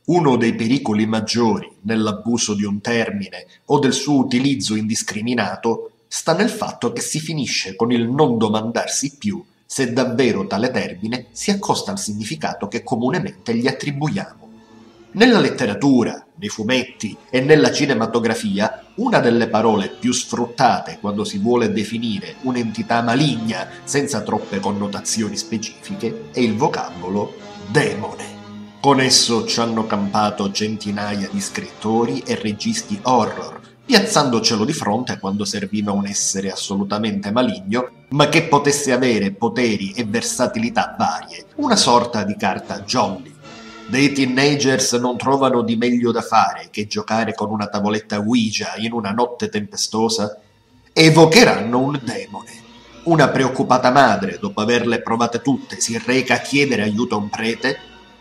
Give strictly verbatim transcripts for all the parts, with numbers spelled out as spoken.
Uno dei pericoli maggiori nell'abuso di un termine o del suo utilizzo indiscriminato sta nel fatto che si finisce con il non domandarsi più se davvero tale termine si accosta al significato che comunemente gli attribuiamo. Nella letteratura, nei fumetti e nella cinematografia, una delle parole più sfruttate quando si vuole definire un'entità maligna senza troppe connotazioni specifiche è il vocabolo demone. Con esso ci hanno campato centinaia di scrittori e registi horror, piazzandocelo di fronte quando serviva un essere assolutamente maligno, ma che potesse avere poteri e versatilità varie, una sorta di carta jolly. Dei teenagers non trovano di meglio da fare che giocare con una tavoletta Ouija in una notte tempestosa? Evocheranno un demone. Una preoccupata madre, dopo averle provate tutte, si reca a chiedere aiuto a un prete?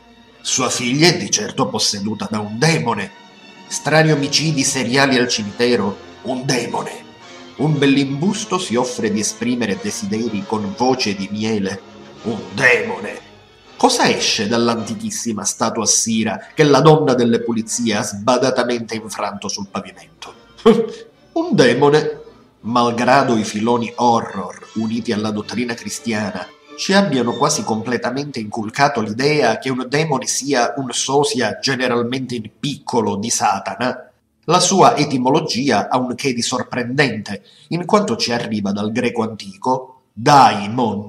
Sua figlia è di certo posseduta da un demone. Strani omicidi seriali al cimitero? Un demone. Un bell'imbusto si offre di esprimere desideri con voce di miele? Un demone. Cosa esce dall'antichissima statua assira che la donna delle pulizie ha sbadatamente infranto sul pavimento? Un demone. Malgrado i filoni horror uniti alla dottrina cristiana ci abbiano quasi completamente inculcato l'idea che un demone sia un sosia generalmente in piccolo di Satana, la sua etimologia ha un che di sorprendente, in quanto ci arriva dal greco antico daimon,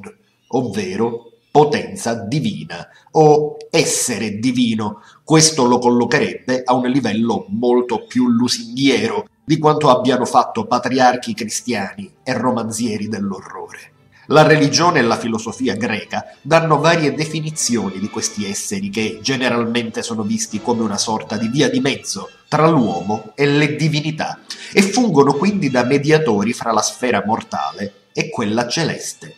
ovvero potenza divina o essere divino. Questo lo collocherebbe a un livello molto più lusinghiero di quanto abbiano fatto patriarchi cristiani e romanzieri dell'orrore. La religione e la filosofia greca danno varie definizioni di questi esseri che generalmente sono visti come una sorta di via di mezzo tra l'uomo e le divinità e fungono quindi da mediatori fra la sfera mortale e quella celeste.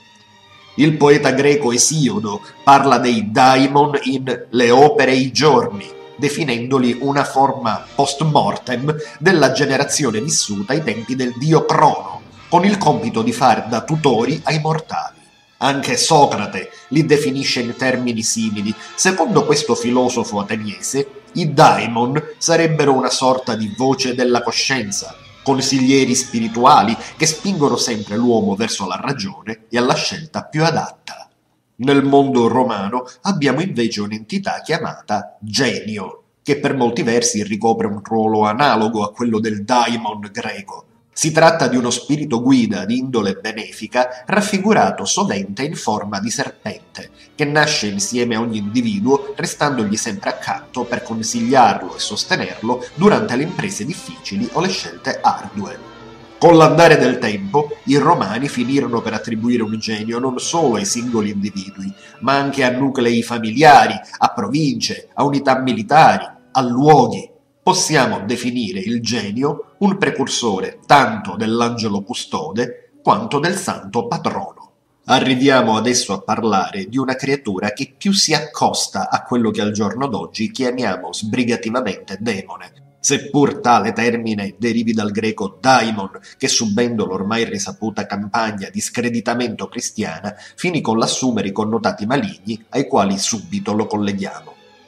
Il poeta greco Esiodo parla dei daimon in Le opere e i giorni, definendoli una forma post-mortem della generazione vissuta ai tempi del dio Crono, con il compito di far da tutori ai mortali. Anche Socrate li definisce in termini simili. Secondo questo filosofo ateniese, i daimon sarebbero una sorta di voce della coscienza, consiglieri spirituali che spingono sempre l'uomo verso la ragione e alla scelta più adatta. Nel mondo romano abbiamo invece un'entità chiamata genio, che per molti versi ricopre un ruolo analogo a quello del daimon greco. Si tratta di uno spirito guida di indole benefica raffigurato sovente in forma di serpente, che nasce insieme a ogni individuo restandogli sempre accanto per consigliarlo e sostenerlo durante le imprese difficili o le scelte ardue. Con l'andare del tempo, i romani finirono per attribuire un genio non solo ai singoli individui, ma anche a nuclei familiari, a province, a unità militari, a luoghi. Possiamo definire il genio un precursore tanto dell'angelo custode quanto del santo patrono. Arriviamo adesso a parlare di una creatura che più si accosta a quello che al giorno d'oggi chiamiamo sbrigativamente demone, seppur tale termine derivi dal greco daimon, che subendo l'ormai risaputa campagna di screditamento cristiana finì con l'assumere i connotati maligni ai quali subito lo colleghiamo,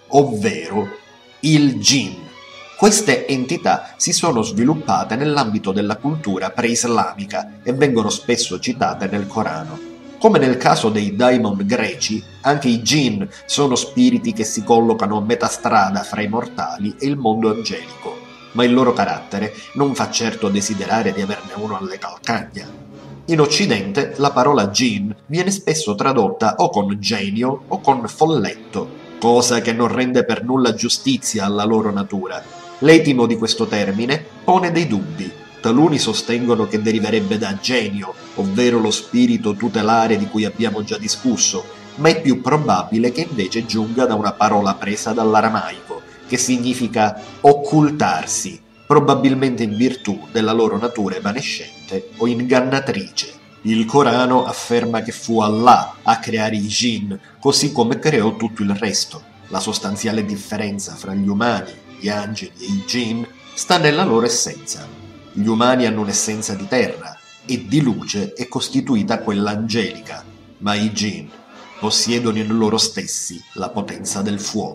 ovvero il Jinn. Queste entità si sono sviluppate nell'ambito della cultura pre-islamica e vengono spesso citate nel Corano. Come nel caso dei daimon greci, anche i Jinn sono spiriti che si collocano a metà strada fra i mortali e il mondo angelico, ma il loro carattere non fa certo desiderare di averne uno alle calcagna. In Occidente la parola Jinn viene spesso tradotta o con genio o con folletto, cosa che non rende per nulla giustizia alla loro natura. L'etimo di questo termine pone dei dubbi. Taluni sostengono che deriverebbe da genio, ovvero lo spirito tutelare di cui abbiamo già discusso, ma è più probabile che invece giunga da una parola presa dall'aramaico, che significa occultarsi, probabilmente in virtù della loro natura evanescente o ingannatrice. Il Corano afferma che fu Allah a creare i Jinn, così come creò tutto il resto. La sostanziale differenza fra gli umani, gli angeli e i Jinn sta nella loro essenza. Gli umani hanno un'essenza di terra e di luce è costituita quella angelica, ma i Jinn possiedono in loro stessi la potenza del fuoco.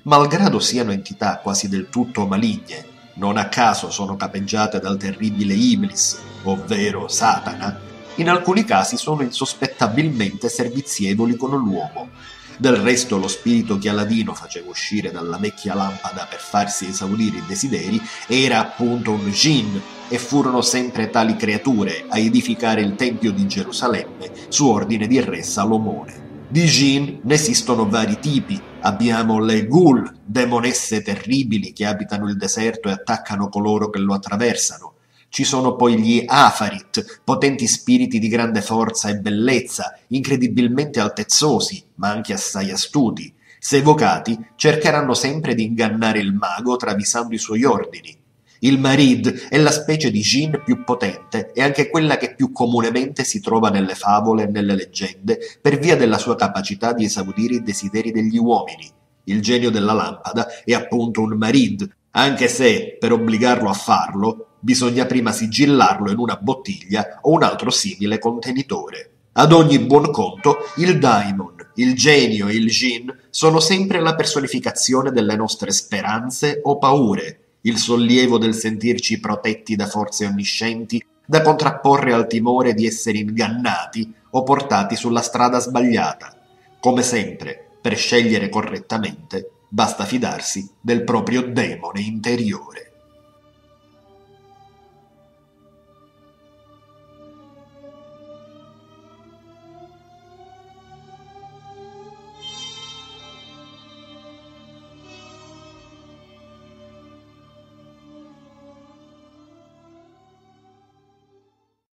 Malgrado siano entità quasi del tutto maligne, non a caso sono capeggiate dal terribile Iblis, ovvero Satana, in alcuni casi sono insospettabilmente servizievoli con l'uomo. Del resto lo spirito che Aladino faceva uscire dalla vecchia lampada per farsi esaudire i desideri era appunto un djinn, e furono sempre tali creature a edificare il Tempio di Gerusalemme su ordine di re Salomone. Di djinn ne esistono vari tipi. Abbiamo le ghoul, demonesse terribili che abitano il deserto e attaccano coloro che lo attraversano. Ci sono poi gli Afarit, potenti spiriti di grande forza e bellezza, incredibilmente altezzosi, ma anche assai astuti. Se evocati, cercheranno sempre di ingannare il mago travisando i suoi ordini. Il Marid è la specie di djinn più potente e anche quella che più comunemente si trova nelle favole e nelle leggende per via della sua capacità di esaudire i desideri degli uomini. Il genio della lampada è appunto un Marid, anche se, per obbligarlo a farlo, bisogna prima sigillarlo in una bottiglia o un altro simile contenitore. Ad ogni buon conto, il daimon, il genio e il djinn sono sempre la personificazione delle nostre speranze o paure, il sollievo del sentirci protetti da forze onniscienti, da contrapporre al timore di essere ingannati o portati sulla strada sbagliata. Come sempre, per scegliere correttamente, basta fidarsi del proprio demone interiore.